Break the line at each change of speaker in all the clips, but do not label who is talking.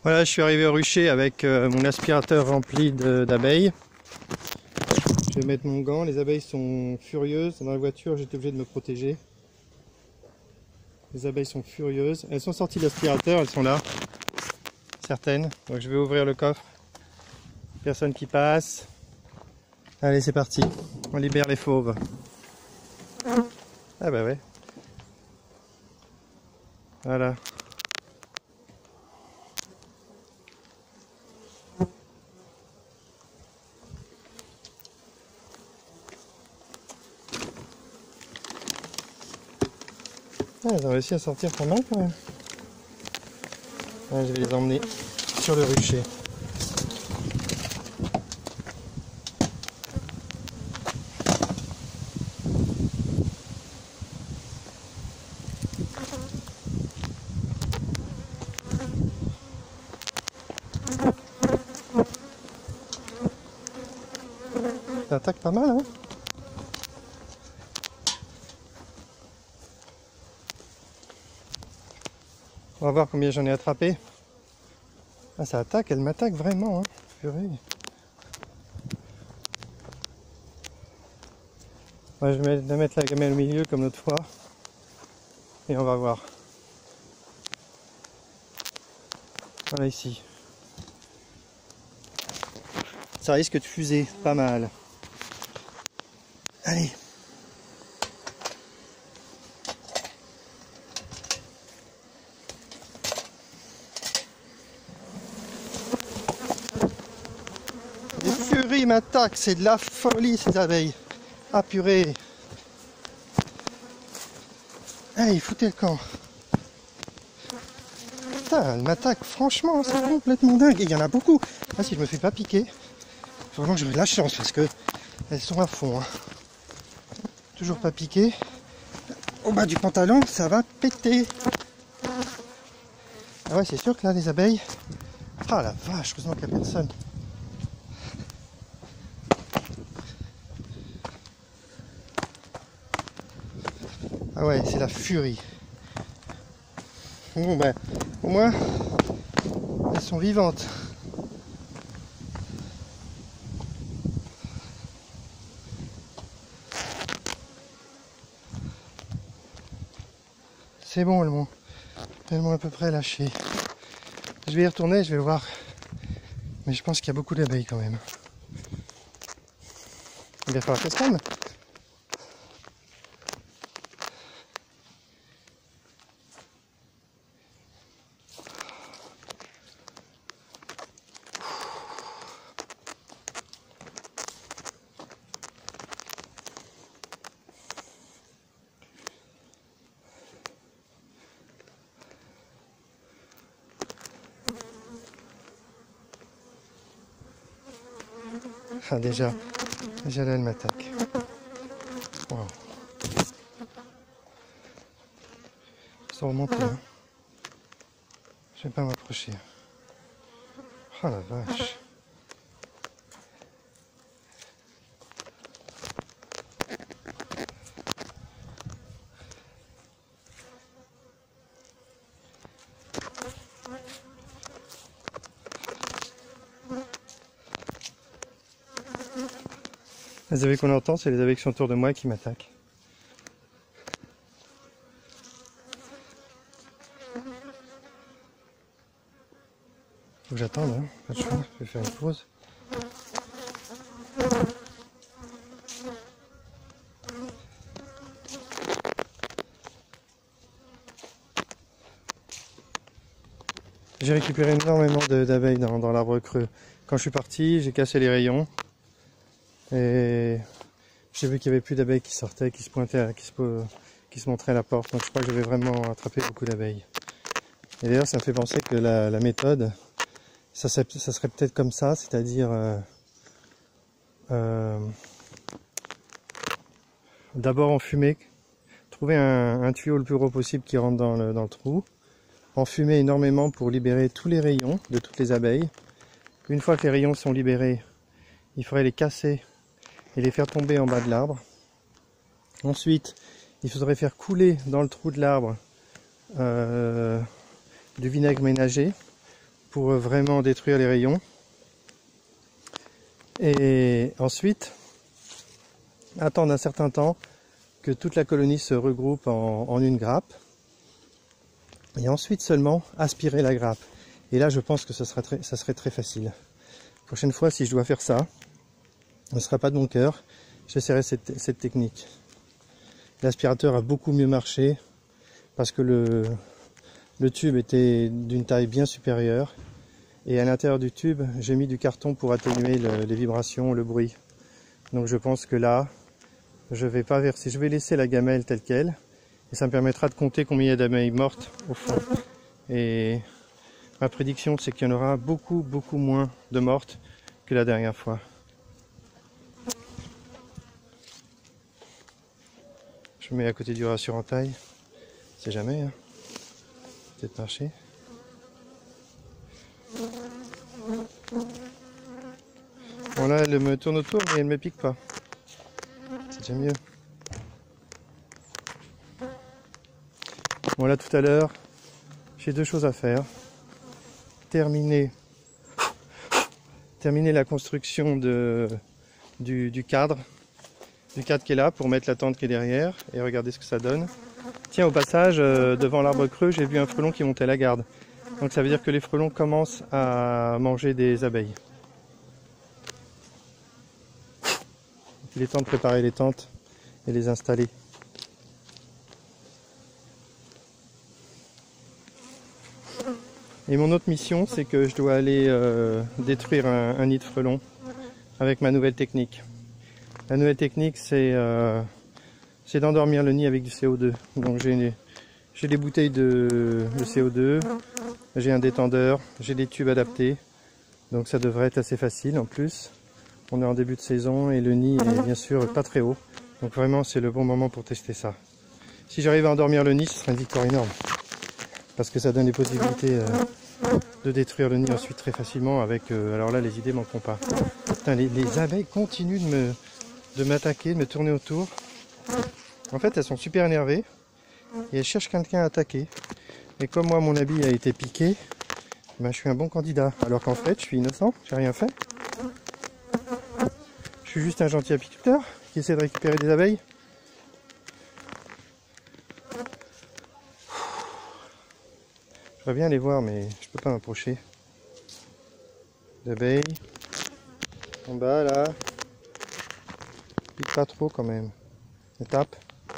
Voilà, je suis arrivé au rucher avec mon aspirateur rempli d'abeilles. Je vais mettre mon gant, les abeilles sont furieuses. Dans la voiture, j'étais obligé de me protéger. Les abeilles sont furieuses. Elles sont sorties de l'aspirateur, elles sont là. Certaines. Donc je vais ouvrir le coffre. Personne qui passe. Allez, c'est parti. On libère les fauves. Ah bah ouais. Voilà. Ah, ils ont réussi à sortir pas mal quand même. Ah, je vais les emmener sur le rucher. Ça attaque pas mal, hein? On va voir combien j'en ai attrapé. Ah, ça attaque, elle m'attaque vraiment, hein. Purée. Ouais, je vais mettre la gamelle au milieu comme l'autre fois. Et on va voir. Voilà ici. Ça risque de fuser, pas mal. Allez. Les furies m'attaquent, c'est de la folie ces abeilles. Ah purée. Allez, foutez le camp. Putain, elle m'attaque, franchement, c'est complètement dingue. Et il y en a beaucoup. Ah, si je me fais pas piquer, vraiment que j'aurai de la chance parce que elles sont à fond. Hein. Toujours pas piqué. Au bas du pantalon, ça va péter. Ah ouais, c'est sûr que là, les abeilles... Ah la vache, heureusement qu'il n'y a personne. Ah ouais, c'est la furie. Bon ben, au moins, elles sont vivantes. C'est bon, elles m'ont à peu près lâché. Je vais y retourner, je vais voir. Mais je pense qu'il y a beaucoup d'abeilles quand même. Il va falloir qu'elles se calment. Ah, déjà là, elle m'attaque. Wow. Ils sont remontés. Hein. Je vais pas m'approcher. Oh la vache. Les abeilles qu'on entend, c'est les abeilles qui sont autour de moi qui m'attaquent. Faut que j'attende, hein. Pas de choix, je vais faire une pause. J'ai récupéré énormément d'abeilles dans l'arbre creux. Quand je suis parti, j'ai cassé les rayons. Et j'ai vu qu'il n'y avait plus d'abeilles qui sortaient, qui se pointaient, qui se montraient à la porte. Donc je crois que j'avais vraiment attrapé beaucoup d'abeilles. Et d'ailleurs, ça me fait penser que la méthode, ça serait peut-être comme ça, c'est-à-dire d'abord enfumer, trouver un tuyau le plus gros possible qui rentre dans le trou, enfumer énormément pour libérer tous les rayons de toutes les abeilles. Une fois que les rayons sont libérés, il faudrait les casser et les faire tomber en bas de l'arbre. Ensuite, il faudrait faire couler dans le trou de l'arbre du vinaigre ménager pour vraiment détruire les rayons. Et ensuite, attendre un certain temps que toute la colonie se regroupe en une grappe. Et ensuite seulement aspirer la grappe. Et là, je pense que ça serait très facile. Prochaine fois, si je dois faire ça, ce ne sera pas de mon cœur, j'essaierai cette technique. L'aspirateur a beaucoup mieux marché parce que le tube était d'une taille bien supérieure. Et à l'intérieur du tube, j'ai mis du carton pour atténuer les vibrations, le bruit. Donc je pense que là, je vais pas verser, je vais laisser la gamelle telle qu'elle. Et ça me permettra de compter combien il y a d'abeilles mortes au fond. Et ma prédiction, c'est qu'il y en aura beaucoup moins de mortes que la dernière fois. Je mets à côté du rassure en taille. C'est jamais, hein. Peut-être marcher. Bon là, elle me tourne autour, mais elle me pique pas. C'est déjà mieux. Bon là, tout à l'heure, j'ai deux choses à faire. Terminer la construction du cadre qui est là pour mettre la tente qui est derrière et regarder ce que ça donne. Tiens, au passage, devant l'arbre creux, j'ai vu un frelon qui montait la garde. Donc ça veut dire que les frelons commencent à manger des abeilles. Il est temps de préparer les tentes et les installer. Et mon autre mission, c'est que je dois aller détruire un nid de frelons avec ma nouvelle technique. La nouvelle technique, c'est d'endormir le nid avec du CO2. Donc j'ai des bouteilles de CO2, j'ai un détendeur, j'ai des tubes adaptés. Donc ça devrait être assez facile. En plus, on est en début de saison et le nid est bien sûr pas très haut. Donc vraiment, c'est le bon moment pour tester ça. Si j'arrive à endormir le nid, ce sera une victoire énorme. Parce que ça donne des possibilités de détruire le nid ensuite très facilement avec... alors là, les idées manqueront pas. Putain, les abeilles continuent de m'attaquer, de me tourner autour. En fait, elles sont super énervées et elles cherchent quelqu'un à attaquer. Et comme moi, mon habit a été piqué, ben, je suis un bon candidat. Alors qu'en fait, je suis innocent, j'ai rien fait. Je suis juste un gentil apiculteur qui essaie de récupérer des abeilles. Je voudrais bien les voir, mais je peux pas m'approcher. D'abeilles. En bas, là. Pique pas trop quand même. On tape.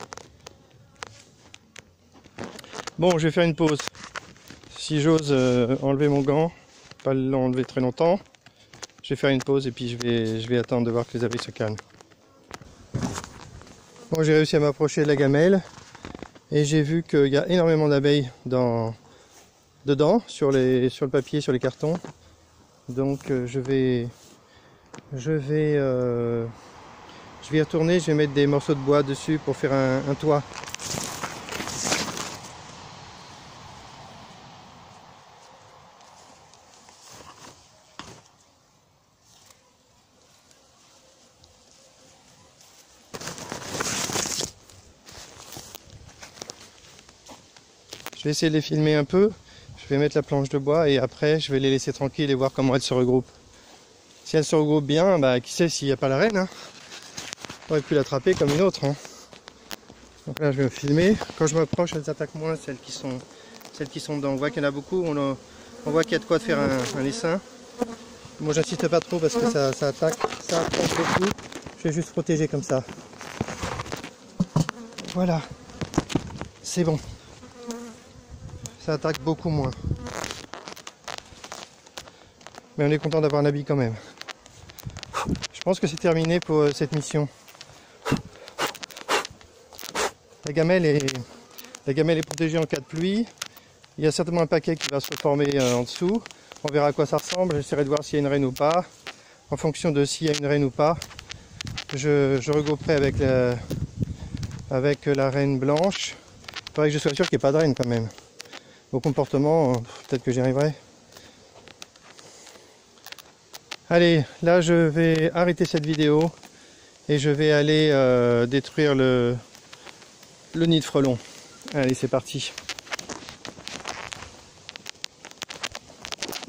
Bon, je vais faire une pause. Si j'ose enlever mon gant, pas l'enlever très longtemps, je vais faire une pause et puis je vais attendre de voir que les abeilles se calment. Bon, j'ai réussi à m'approcher de la gamelle et j'ai vu qu'il y a énormément d'abeilles dedans, sur le papier, sur les cartons. Donc je vais y retourner, je vais mettre des morceaux de bois dessus pour faire un toit. Je vais essayer de les filmer un peu. Je vais mettre la planche de bois et après je vais les laisser tranquilles et voir comment elles se regroupent. Si elles se regroupent bien, bah qui sait s'il n'y a pas la reine, hein. J'aurais pu l'attraper comme une autre, hein. Donc là je vais me filmer. Quand je m'approche, elles attaquent moins celles qui sont dedans. On voit qu'il y en a beaucoup, on voit qu'il y a de quoi faire un essaim. Moi j'insiste pas trop parce que ça attaque beaucoup. Je vais juste protéger comme ça. Voilà, c'est bon. Ça attaque beaucoup moins. Mais on est content d'avoir un habit quand même. Je pense que c'est terminé pour cette mission. La gamelle est protégée en cas de pluie. Il y a certainement un paquet qui va se former en dessous. On verra à quoi ça ressemble. J'essaierai de voir s'il y a une reine ou pas. En fonction de s'il y a une reine ou pas, je regrouperai avec la reine blanche. Il faudrait que je sois sûr qu'il n'y ait pas de reine quand même. Au comportement, peut-être que j'y arriverai. Allez, là je vais arrêter cette vidéo et je vais aller détruire le nid de frelons. Allez, c'est parti.